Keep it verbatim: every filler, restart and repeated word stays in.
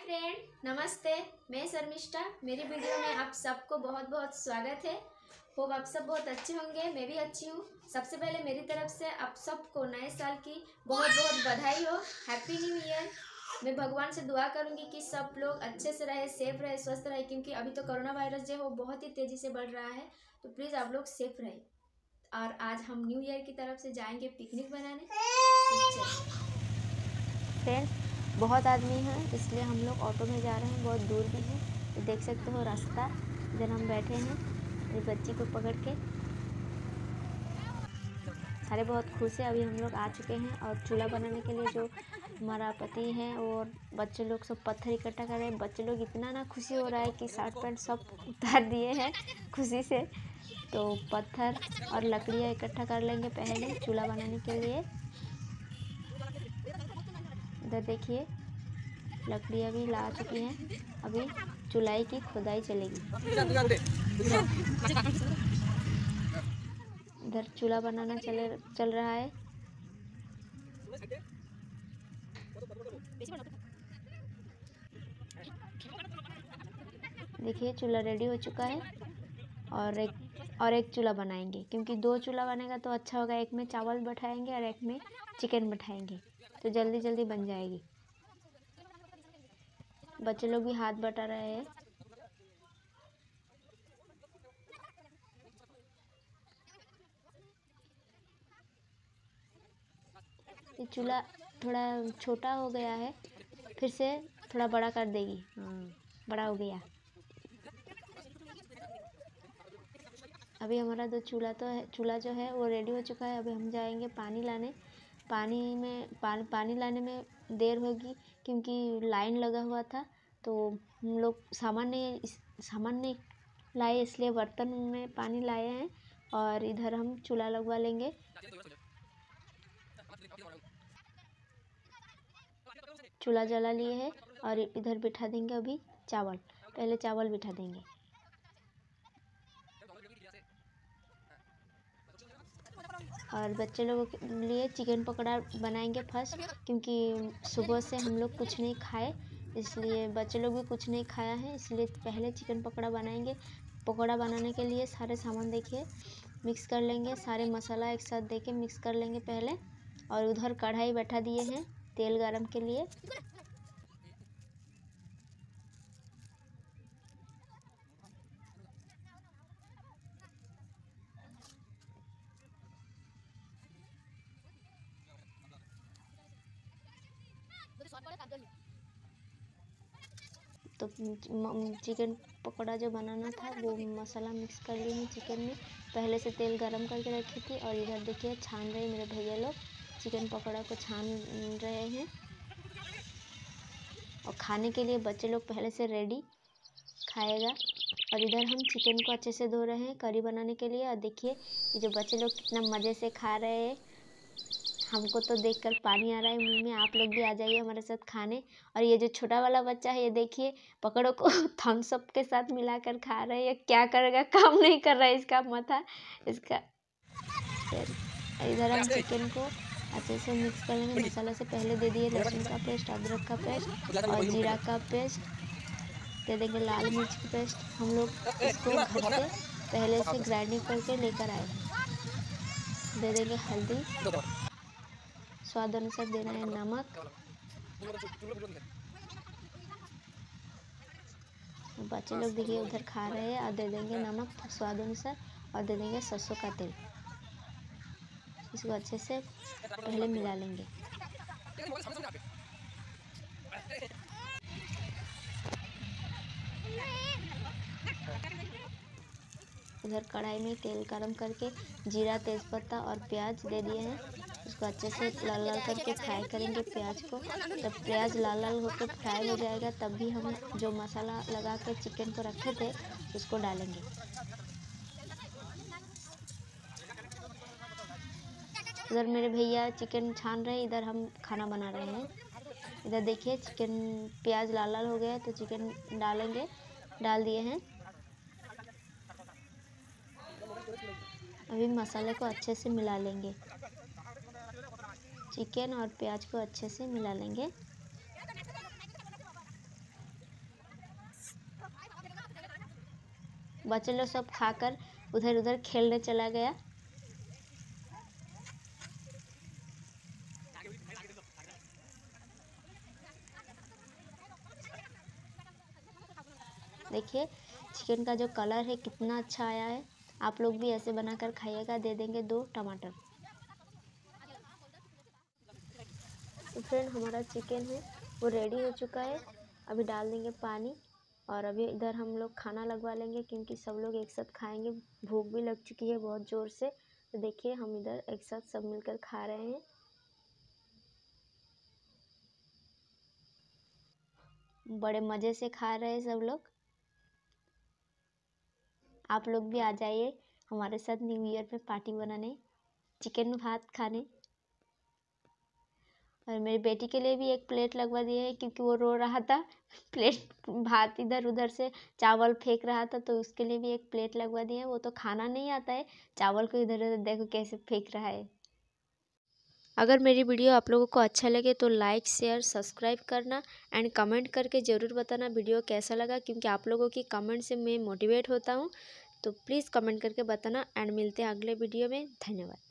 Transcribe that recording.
Friend, नमस्ते। मैं शर्मिष्ठा। मेरी वीडियो में आप सबको बहुत बहुत स्वागत है। होप आप सब बहुत अच्छे होंगे, मैं भी अच्छी हूँ। सबसे पहले मेरी तरफ से आप सबको नए साल की बहुत बहुत बधाई हो। Happy new year. मैं भगवान से दुआ करूँगी कि सब लोग अच्छे से रहे, सेफ रहे, स्वस्थ रहे, क्योंकि अभी तो कोरोना वायरस जो है वो बहुत ही तेज़ी से बढ़ रहा है। तो प्लीज़ आप लोग सेफ रहे। और आज हम न्यू ईयर की तरफ से जाएंगे पिकनिक बनाने। फ्रेंड्स, बहुत आदमी हैं इसलिए हम लोग ऑटो में जा रहे हैं, बहुत दूर भी है। तो देख सकते हो रास्ता, इधर हम बैठे हैं इस बच्ची को पकड़ के। सारे बहुत खुश हैं। अभी हम लोग आ चुके हैं और चूल्हा बनाने के लिए जो हमारा पति है और बच्चे लोग सब पत्थर इकट्ठा कर रहे हैं। बच्चे लोग इतना ना खुशी हो रहा है कि शर्ट पैंट सब उतार दिए हैं खुशी से। तो पत्थर और लकड़ियाँ इकट्ठा कर लेंगे पहले चूल्हा बनाने के लिए। इधर देखिए लकड़ियाँ भी ला चुकी हैं। अभी चुलाई की खुदाई चलेगी। इधर चूल्हा बनाना चले चल रहा है। देखिए चूल्हा रेडी हो चुका है और एक और एक चूल्हा बनाएंगे, क्योंकि दो चूल्हा बनेगा तो अच्छा होगा। एक में चावल बैठाएंगे और एक में चिकन बैठाएंगे तो जल्दी जल्दी बन जाएगी। बच्चे लोग भी हाथ बटा रहे हैं। ये चूल्हा थोड़ा छोटा हो गया है, फिर से थोड़ा बड़ा कर देगी। हाँ, बड़ा हो गया। अभी हमारा दो चूल्हा तो है, चूल्हा जो है वो रेडी हो चुका है। अभी हम जाएंगे पानी लाने। पानी में पानी पानी लाने में देर होगी क्योंकि लाइन लगा हुआ था। तो हम लोग सामान नहीं सामान नहीं लाए, इसलिए बर्तन में पानी लाए हैं और इधर हम चूल्हा लगवा लेंगे। चूल्हा जला लिए हैं और इधर बिठा देंगे अभी चावल। पहले चावल बिठा देंगे। और बच्चे लोगों के लिए चिकन पकौड़ा बनाएंगे फर्स्ट, क्योंकि सुबह से हम लोग कुछ नहीं खाए, इसलिए बच्चे लोग भी कुछ नहीं खाया है, इसलिए पहले चिकन पकौड़ा बनाएंगे। पकौड़ा बनाने के लिए सारे सामान देखिए मिक्स कर लेंगे। सारे मसाला एक साथ देके मिक्स कर लेंगे पहले। और उधर कढ़ाई बैठा दिए हैं तेल गरम के लिए। तो चिकन पकौड़ा जो बनाना था वो मसाला मिक्स कर ली हूँ चिकन में। पहले से तेल गरम करके रखी थी और इधर देखिए छान रहे मेरे भैया लोग चिकन पकौड़ा को छान रहे हैं। और खाने के लिए बच्चे लोग पहले से रेडी खाएगा। और इधर हम चिकन को अच्छे से धो रहे हैं करी बनाने के लिए। और देखिए ये जो बच्चे लोग कितना मज़े से खा रहे हैं, हमको तो देखकर पानी आ रहा है मुंह में। आप लोग भी आ जाइए हमारे साथ खाने। और ये जो छोटा वाला बच्चा है ये देखिए पकड़ो को थम्स अप के साथ मिलाकर खा रहा है। ये क्या करेगा, काम नहीं कर रहा है इसका माथा इसका। इधर हम चिकन को अच्छे से मिक्स कर लेंगे। मसाला से पहले दे दिए लहसुन का पेस्ट, अदरक का पेस्ट और जीरा का पेस्ट, दे देंगे लाल मिर्च की पेस्ट। हम लोग इसको घर पे पहले से ग्राइंडिंग करके लेकर आए हैं। दे देंगे हल्दी, स्वाद अनुसार देना है नमक। बच्चे लोग देखिए उधर खा रहे हैं। और दे देंगे नमक स्वाद अनुसार और दे देंगे सरसों का तेल। इसको अच्छे से पहले मिला लेंगे। इधर कढ़ाई में तेल गरम करके जीरा, तेज़पत्ता और प्याज दे दिए हैं। उसको अच्छे से लाल लाल करके फ्राई करेंगे प्याज को। जब प्याज लाल लाल होकर फ्राई हो जाएगा तब भी हम जो मसाला लगा के चिकन को रखे थे उसको डालेंगे। इधर मेरे भैया चिकन छान रहे हैं, इधर हम खाना बना रहे हैं। इधर देखिए चिकन प्याज लाल लाल हो गया तो चिकन डालेंगे, डाल दिए हैं। अभी मसाले को अच्छे से मिला लेंगे। चिकन और प्याज को अच्छे से मिला लेंगे। बच्चे लोग सब खाकर उधर उधर खेलने चला गया। देखिए चिकन का जो कलर है कितना अच्छा आया है। आप लोग भी ऐसे बनाकर खाइएगा। दे देंगे दो टमाटर। तो फ्रेंड हमारा चिकन है वो रेडी हो चुका है। अभी डाल देंगे पानी और अभी इधर हम लोग खाना लगवा लेंगे क्योंकि सब लोग एक साथ खाएंगे। भूख भी लग चुकी है बहुत ज़ोर से। तो देखिए हम इधर एक साथ सब मिलकर खा रहे हैं। बड़े मज़े से खा रहे हैं सब लोग। आप लोग भी आ जाइए हमारे साथ न्यू ईयर पे पार्टी बनाने, चिकन भात खाने। और मेरी बेटी के लिए भी एक प्लेट लगवा दिए है क्योंकि वो रो रहा था। प्लेट भात इधर उधर से चावल फेंक रहा था तो उसके लिए भी एक प्लेट लगवा दिए है। वो तो खाना नहीं आता है, चावल को इधर उधर देखो कैसे फेंक रहा है। अगर मेरी वीडियो आप लोगों को अच्छा लगे तो लाइक शेयर सब्सक्राइब करना एंड कमेंट करके ज़रूर बताना वीडियो कैसा लगा, क्योंकि आप लोगों की कमेंट से मैं मोटिवेट होता हूँ। तो प्लीज़ कमेंट करके बताना एंड मिलते हैं अगले वीडियो में। धन्यवाद।